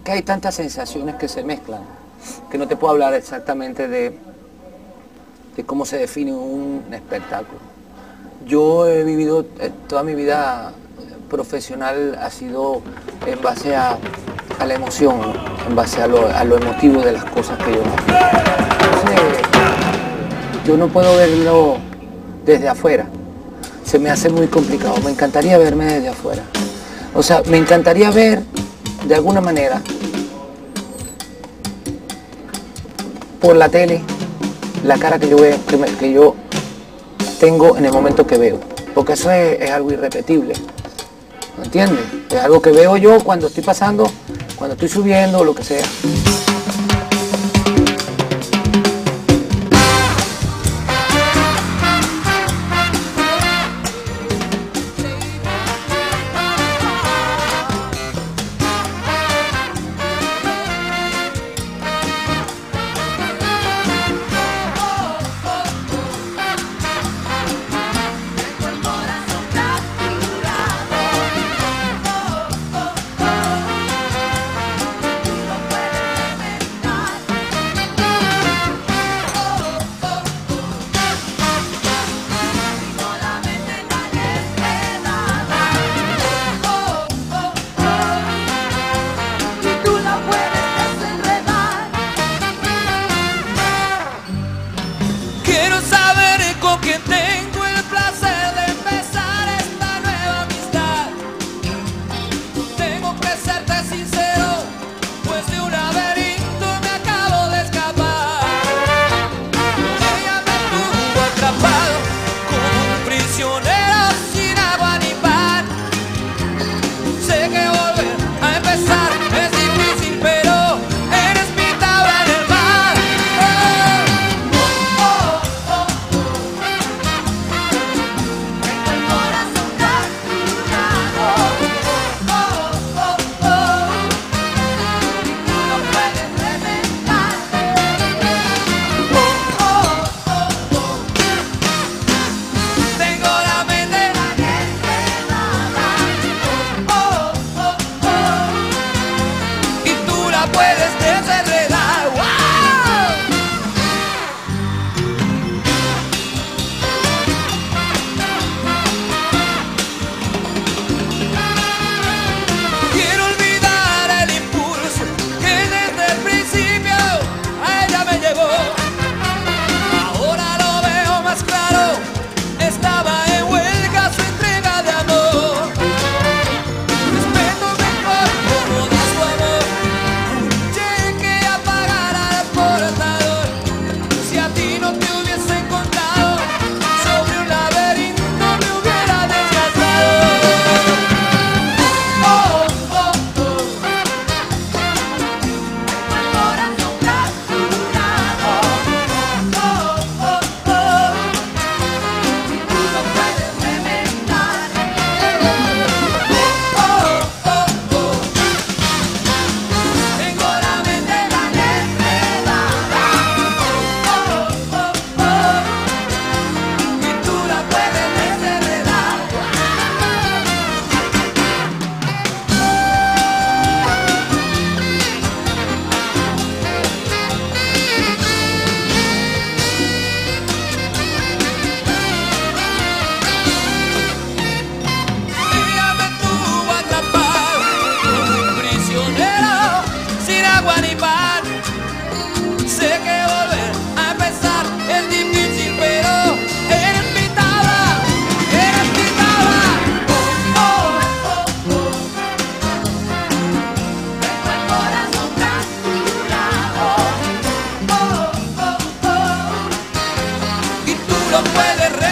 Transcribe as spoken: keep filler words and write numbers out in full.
que hay tantas sensaciones que se mezclan, que no te puedo hablar exactamente de, de cómo se define un espectáculo. Yo he vivido eh, toda mi vida profesional ha sido en base a, a la emoción, en base a lo, a lo emotivo de las cosas que yo hago. Entonces, yo no puedo verlo desde afuera, se me hace muy complicado, me encantaría verme desde afuera. O sea, me encantaría ver de alguna manera por la tele la cara que yo, veo, que, me, que yo tengo en el momento que veo, porque eso es, es algo irrepetible. ¿Me entiendes? Es algo que veo yo cuando estoy pasando, cuando estoy subiendo o lo que sea. Que tengo el placer de empezar esta nueva amistad. Tengo que serte sincero, pues de un laberinto me acabo de escapar. Ella me tuvo atrapado como un prisionero sin agua ni pan. Sé que volver a empezar es difícil, pero eres mi tabla en el mar. Oh, oh, oh, puedes desenredar. ¡Wow! Quiero olvidar el impulso que desde el principio a ella me llevó. Ahora lo veo más claro, estaba en huelga su entrega de amor. Respeto mejor como da su amor. Llegué a pagar al portador. Si a ti no te hubiese encontrado, sobre un laberinto me hubiera desgastado. Oh, oh, oh. El corazón fracturado. Oh, oh, oh. Tú no puedes remendar. Oh, oh, oh. Tengo la mente tan enredada. Oh, oh, oh. Y tú la puedes desenredar. Ella me tuvo atrapado como un prisionero sin agua ni pan. Sé que volver a empezar es difícil, pero eres mi tabla, eres mi tabla. Oh, oh, oh. Tengo el corazón fracturado. Oh, oh, oh. Y tú lo puedes